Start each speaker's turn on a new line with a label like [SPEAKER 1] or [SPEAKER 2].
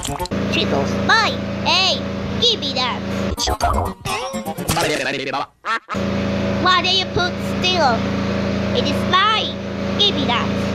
[SPEAKER 1] Cheetos, mine! Hey, give me that! Why did you put still? It is mine! Give me that!